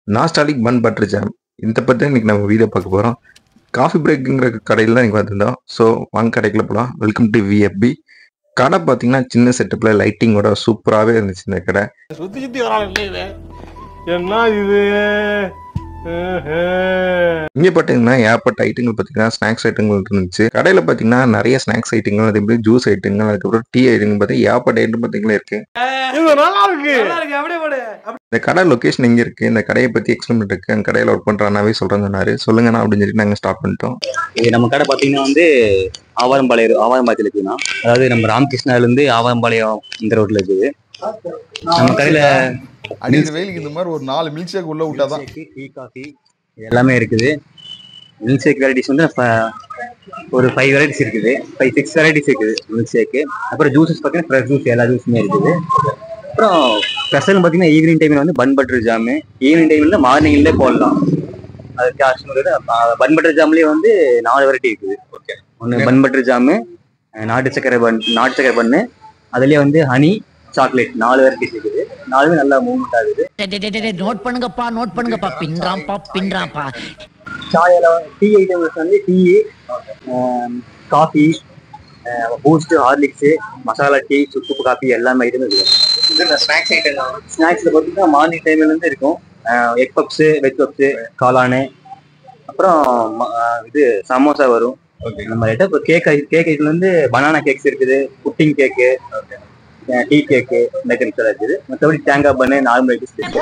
நாஸ்டாலிக் பன் butter jam இதை பற்றி இன்னைக்கு நம்ம வீடியோ பார்க்க போகிறோம். காஃபி பிரேக்குங்கிற கடையில் தான் இன்னைக்கு வந்திருந்தோம். ஸோ வாங்க கடைக்குள்ள போகலாம். Welcome to VFP. கடை பார்த்தீங்கன்னா சின்ன செட்டப்பில் லைட்டிங்கோட சூப்பராகவே இருந்துச்சு. இந்த கடை சுத்தி சுத்தி வராங்க என்ன இது இங்கே பார்த்தீங்கன்னா ஏற்பட்ட ஐட்டங்கள் பார்த்தீங்கன்னா ஸ்நாக்ஸ் ஐட்டங்கள் இருந்துச்சு. கடையில் பார்த்தீங்கன்னா நிறைய ஸ்நாக்ஸ் ஐட்டங்கள், அதே மாதிரி ஜூஸ் ஐட்டங்கள், அதுக்கப்புறம் டீ ஐட்டங்கள் பார்த்தீங்கன்னா ஏற்பட்ட ஐட்டம் பார்த்தீங்கன்னா இருக்கு. நல்லா இருக்கு. இந்த கடை லொகேஷன் எங்கே இருக்கு, இந்த கடையை பற்றி எக்ஸ்பிளைன் இருக்கு. அந்த கடையில் ஒர்க் பண்ணுற அண்ணாவே சொல்றாரு. சொல்லுங்கண்ணா அப்படின்னு சொல்லிட்டு நாங்கள் ஸ்டார்ட் பண்ணிட்டோம். இது நம்ம கடை பார்த்தீங்கன்னா வந்து ஆவாரம்பாளையத்தில் இருக்குதுண்ணா. அதாவது நம்ம ராமகிருஷ்ணாவிலேருந்து ஆவாரம்பாளையம் இந்த ரோட்டில் இருக்குது. நம்ம கடையில் அடிக்கிற வெயிலுக்கு இந்த மாதிரி ஒரு 4 மில்க் ஷேக் உள்ள விட்டாதான். டீ காஃபி எல்லாமே இருக்குது. மில்க் ஷேக் வெரைட்டிஸ் வந்து ஒரு 5 வெரைட்டிஸ் இருக்குது, 5-6 வெரைட்டிஸ் இருக்குது மில்க் ஷேக்கு. அப்புறம் ஜூஸஸ் பார்த்தீங்கன்னா ஃப்ரெஷ் ஜூஸ் எல்லா ஜூஸுமே இருக்குது. அப்புறம் ஸ்பெஷல் பார்த்தீங்கன்னா ஈவினிங் டைமில் வந்து பன் பட்டர் ஜாமு. ஈவினிங் டைமில் மார்னிங்லேயே போடலாம். அதுக்கு ஆக்சுவலாக பன் பட்டர் ஜாம்லேயே வந்து 4 வெரைட்டி இருக்குது. ஓகே, ஒன்று பன் பட்டர் ஜாமு, நாட்டு சக்கரை பண்ணு, அதுலேயே வந்து ஹனி, சாக்லேட் 4 வெரைட்டிஸ் இருக்குது. 4மே நல்லா மூவ்மெண்ட் ஆகுது. நோட் பண்ணுங்கப்பா பின்றாம்பா. சாயில டீ ஐட்டம்ஸ் வந்து tea, coffee, Boost, Horlicks, masala tea, சுக்கு காஃபி எல்லாமே ஐட்டமும் இருக்குது. ஸ்நாக்ஸ் ஐட்டம் ஸ்நாக்ஸில் பார்த்தீங்கன்னா மார்னிங் டைம்லேருந்து இருக்கும். எக் பப்ஸு, வெஜ் பப்ஸு, காளானு, அப்புறம் இது சமோசா வரும். ஓகே, நம்ம கிட்ட இப்போ கேக் ஐட்டம் வந்து பனானா கேக்ஸ் இருக்குது, புட்டிங் கேக்கு, டீ கேக்கு, இந்த கேக்ஸ் இருக்குது. மற்றபடி தேங்காய் பண்ணு, நார்மல் ஐட்டம்ஸ் இருக்குது.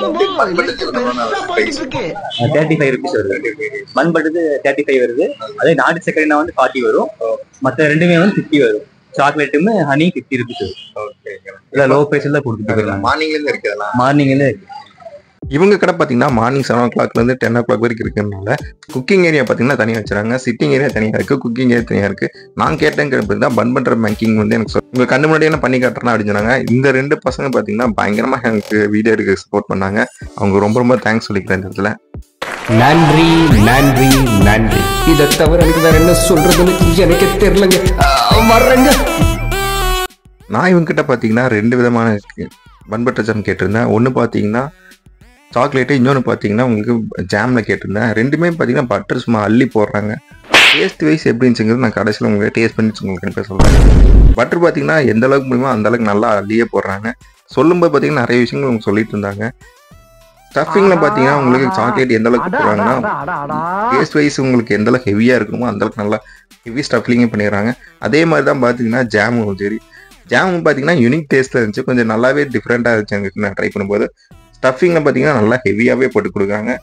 35 ருபீஸ் வருது. பன் பட்டது 35 வருது. அதே நாட்டு சக்கரைனா வந்து 40 வரும். மற்ற ரெண்டுமே வந்து 50 வரும். சாக்லேட்டுமே ஹனி 50 ருபீஸ் வரும். இல்லை லோ ப்ரைஸில் தான் கொடுத்துட்டு போயிருக்காங்க. மார்னிங்லேருந்து இருக்குதுண்ணா. மார்னிங்லேருந்து இருக்கு. இவங்க கடை பார்த்தீங்கன்னா மார்னிங் 7 o'clockலேருந்து 10 o'clock வரைக்கும் இருக்கிறதுனால குக்கிங் ஏரியா பார்த்தீங்கன்னா தனியாக வச்சுறாங்க. சிட்டிங் ஏரியா தனியாக இருக்குது, குக்கிங் ஏரியா தனியாக இருக்குது. நான் கேட்டேங்கிறது தான் பன் பட்டர் மேக்கிங் வந்து எனக்கு உங்கள் கண்ணு முன்னாடியே நான் பண்ணி காட்டுறேன் அப்படின்னு சொன்னாங்க. இந்த 2 பசங்க பார்த்தீங்கன்னா பயங்கரமாக எனக்கு வீடியோ எடுக்க சப்போர்ட் பண்ணாங்க. அவங்க ரொம்ப ரொம்ப தேங்க்ஸ் சொல்லிக்கிறேன் இந்த இடத்துல. நன்றி நன்றி நன்றி. இதை தவிர எனக்கு வேற என்ன சொல்றதுன்னு எனக்கு தெரியலங்க. வர்றேங்க. நான் இவங்ககிட்ட பார்த்தீங்கன்னா 2 விதமான பன் பட்டர் ஜாம் கேட்டிருந்தேன். ஒன்று பார்த்தீங்கன்னா சாக்லேட்டு, இன்னொன்று பார்த்தீங்கன்னா உங்களுக்கு ஜாமில் கேட்டிருந்தேன். ரெண்டுமே பார்த்தீங்கன்னா பட்டர் சும்மா அள்ளி போடுறாங்க. டேஸ்ட் வைஸ் எப்படி இருந்துச்சுங்கிறது நான் கடைசியில் உங்களுக்கு டேஸ்ட் பண்ணி உங்களுக்கு கண்டிப்பாக சொல்கிறேன். பட்டர் பார்த்தீங்கன்னா எந்த அளவுக்கு முடியுமோ அந்த அளவுக்கு நல்லா அள்ளியே போடுறாங்க. சொல்லும்போது பார்த்தீங்கன்னா நிறைய விஷயங்கள் உங்களுக்கு சொல்லிட்டு இருந்தாங்க. ஸ்டஃபிங்கில் பார்த்தீங்கன்னா உங்களுக்கு சாக்லேட் எந்த அளவுக்கு போடுறாங்கன்னா டேஸ்ட் வைஸ் உங்களுக்கு எந்த அளவுக்கு ஹெவியாக இருக்குமோ அந்த அளவுக்கு நல்லா ஹெவி ஸ்டஃபிங்கே பண்ணிடுறாங்க. அதே மாதிரி தான் பார்த்தீங்கன்னா ஜாமும் சரி. ஜாமும் பார்த்தீங்கன்னா யூனிக் டேஸ்ட்டில் இருந்துச்சு, கொஞ்சம் நல்லாவே டிஃப்ரெண்ட்டாக இருந்துச்சு எனக்கு நான் ட்ரை பண்ணும்போது. ஸ்டஃபிங்கில் பார்த்தீங்கன்னா நல்லா ஹெவியாகவே போட்டு கொடுக்குறாங்க.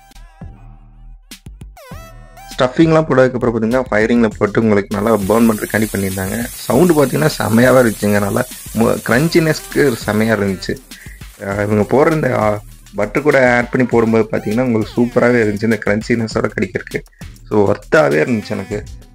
ஸ்டஃபிங்லாம் போட்டதுக்கப்புறம் பார்த்தீங்கன்னா ஃபயரிங்கில் போட்டு உங்களுக்கு நல்லா பர்ன் பண்ணுறதுக்காண்டி பண்ணியிருந்தாங்க. சவுண்டு பார்த்தீங்கன்னா செம்மையாகவே இருந்துச்சுங்க. நல்லா க்ரன்ச்சினஸ்க்கு செம்மையாக இருந்துச்சு. இவங்க போடுற இந்த பட்டர் கூட ஆட் பண்ணி போடும்போது பார்த்தீங்கன்னா உங்களுக்கு சூப்பராகவே இருந்துச்சு. இந்த க்ரன்ச்சினஸோட கிடைக்கிறதுக்கு ஸோ ஒர்த்தாகவே இருந்துச்சு எனக்கு.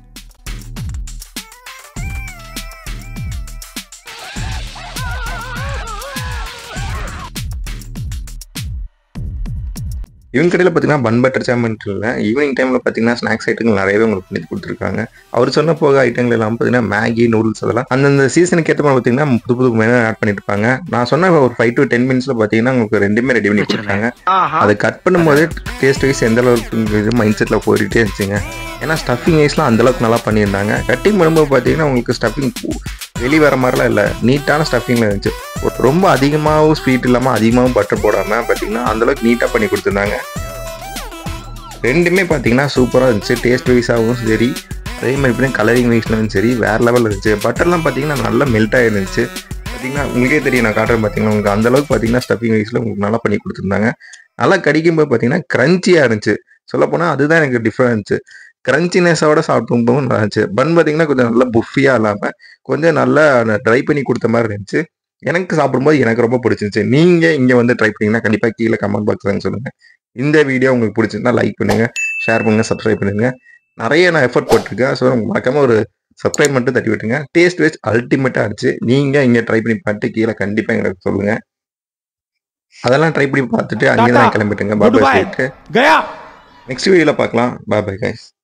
இவங்க கடையில் பார்த்தீங்கன்னா பன் பட்டர் ஜாம் இல்லை, ஈவினிங் டைமில் பார்த்தீங்கன்னா ஸ்நாக்ஸ் ஐட்டங்கள் நிறையவே உங்களுக்கு பண்ணி கொடுத்துருக்காங்க. அவர் சொன்ன போக ஐட்டங்கள் எல்லாம் பார்த்தீங்கன்னா மேகி, நூடுல்ஸ் அதெல்லாம் அந்தந்த சீசனுக்கு ஏற்ற மாதிரி பார்த்தீங்கன்னா புது மெனு ஆட் பண்ணிட்டு இருப்பாங்க. நான் சொன்ன ஒரு 5 to 10 minutes பார்த்தீங்கன்னா உங்களுக்கு ரெண்டுமே ரெடி பண்ணி கொடுத்துருக்காங்க. அதை கட் பண்ணும்போது டேஸ்ட் வைஸ் எந்த அளவுக்கு மைண்ட் செட்டில் போயிட்டே இருந்துச்சுங்க. ஏன்னா ஸ்டஃபிங் வைஸ்லாம் அந்தளவுக்கு நல்லா பண்ணியிருந்தாங்க. கட்டிங் பண்ணும்போது பார்த்தீங்கன்னா உங்களுக்கு ஸ்டஃபிங் வெளியே வர மாதிரிலாம் இல்லை, நீட்டான ஸ்டஃபிங்கில் இருந்துச்சு. ரொம்ப அதிகமாகவும் ஸ்வீட் இல்லாமல் அதிகமாகவும் பட்டர் போடாமல் பார்த்தீங்கன்னா அந்தளவுக்கு நீட்டாக பண்ணி கொடுத்துருந்தாங்க. ரெண்டுமே பார்த்தீங்கன்னா சூப்பராக இருந்துச்சு. டேஸ்ட் வைஸாகவும் சரி, அதே மாதிரி இப்படியும் கலரிங் வைஸ்லும் சரி வேறு லெவலில் இருந்துச்சு. பட்டர்லாம் பார்த்தீங்கன்னா நல்லா மெல்ட் ஆகிருந்துச்சு. பார்த்தீங்கன்னா உங்களுக்கே தெரியும், நான் காட்டுறேன் பார்த்தீங்கன்னா உங்களுக்கு அந்தளவுக்கு பார்த்தீங்கன்னா ஸ்டஃபிங் வைஸில் உங்களுக்கு நல்லா பண்ணி கொடுத்துருந்தாங்க. நல்லா கடிக்கும்போது பார்த்தீங்கன்னா க்ரன்ச்சியாக இருந்துச்சு. சொல்லப்போனால் அதுதான் எனக்கு டிஃப்ரெண்ட் இருந்துச்சு. க்ரன்ச்சினஸோட சாப்பிடும்போது நல்லா இருந்துச்சு. பன் பார்த்தீங்கன்னா கொஞ்சம் நல்லா புஃபியாக இல்லாமல் கொஞ்சம் நல்லா ட்ரை பண்ணி கொடுத்த மாதிரி இருந்துச்சு. எனக்கு சாப்பிடும்போது எனக்கு ரொம்ப பிடிச்சிருந்துச்சு. நீங்கள் இங்கே வந்து ட்ரை பண்ணிங்கன்னா கண்டிப்பாக கீழே கமெண்ட் பாக்ஸில் சொல்லுங்கள். இந்த வீடியோ உங்களுக்கு பிடிச்சிருந்தா லைக் பண்ணுங்கள், ஷேர் பண்ணுங்கள், சப்ஸ்கிரைப் பண்ணுங்கள். நிறைய நான் எஃபர்ட் போட்டிருக்கேன். ஸோ மறக்காமல் ஒரு சப்ஸ்கிரைப் மட்டும் தட்டி விட்டுங்க. டேஸ்ட் வைஸ் அல்டிமேட்டாக இருந்துச்சு. நீங்கள் இங்கே ட்ரை பண்ணி பார்த்துட்டு கீழே கண்டிப்பாக எங்களுக்கு சொல்லுங்கள். அதெல்லாம் ட்ரை பண்ணி பார்த்துட்டு அங்கே தான் கிளம்பிட்டுங்க. பாய் பாய். நெக்ஸ்ட் வீடியோவில் பார்க்கலாம். Bye bye guys.